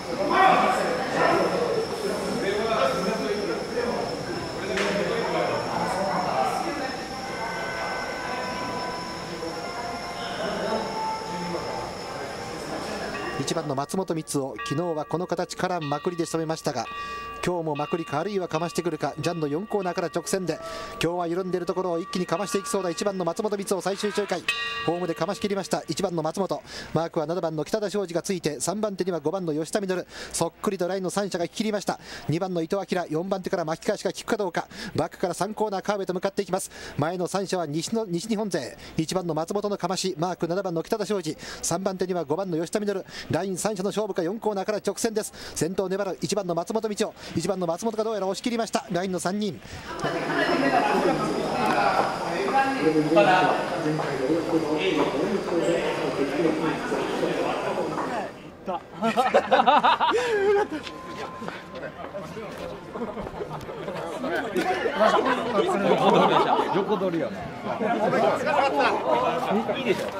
1番の松本光雄、昨日はこの形からまくりで仕留めましたが、今日もまくりかあるいはかましてくるか。ジャンの4コーナーから直線で今日は緩んでいるところを一気にかましていきそうだ。1番の松本光雄、最終周回ホームでかましきりました。1番の松本、マークは7番の北田昌司がついて、3番手には5番の吉田稔、そっくりとラインの3者が切りました。2番の伊藤明、4番手から巻き返しが効くかどうか。バックから3コーナーカーブへと向かっていきます。前の3者は西日本勢、1番の松本のかまし、マーク7番の北田昌司、3番手には5番の吉田稔、ライン3者の勝負か。4コーナーから直線です。先頭粘る1番の松本道夫、1番の松本がどうやら押し切りました。ラインの3人横取りやな。いいでしょ。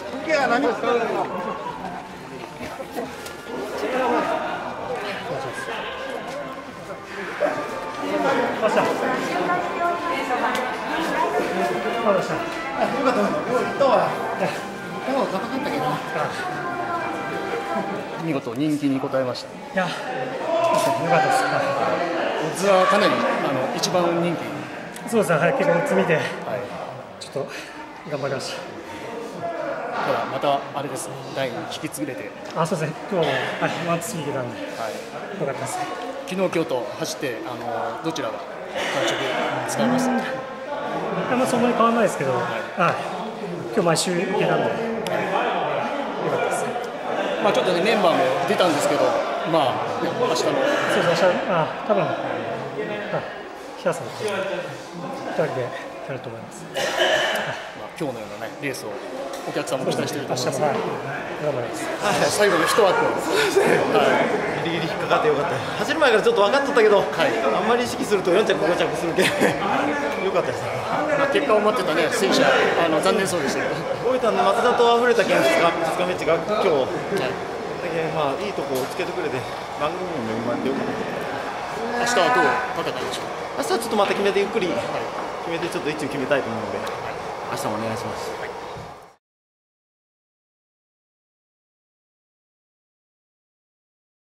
見事人気に応えました。 いや、よかったです。 オッズはかなり一番人気。 そうですね、はい、結構オッズ見て、はい、ちょっと頑張りました。 ただまたあれですね、ラインに引き継ぐれて。 あ、そうですね、今日もワンツーいけたんで、はい、よかったです。 昨日今日と走ってどちらが感触使いました？ あんまそんなに変わらないですけど、はい、今日毎週いけたんで、よかったです。 まあちょっとねメンバーも出たんですけど、まあ明日のそうです、明日多分日田さんと2人でやると思います。 まあ今日のようなねレースをお客さんも期待していると思います。 頑張ります。 最後の一枠。 ギリギリ引っかかってよかった。走る前からちょっと分かっとったけど、あんまり意識すると4着5着するけよかったです。 結果を待ってたね選手は残念そうでしたけど。 大分の松田と溢れたけん2日目違う今日。まあいいとこをつけてくれて番組も恵まれてよかった。 明日はどう戦いでしょう？ 明日はちょっとまた決めてゆっくり決めてちょっと一応決めたいと思うので、明日もお願いします。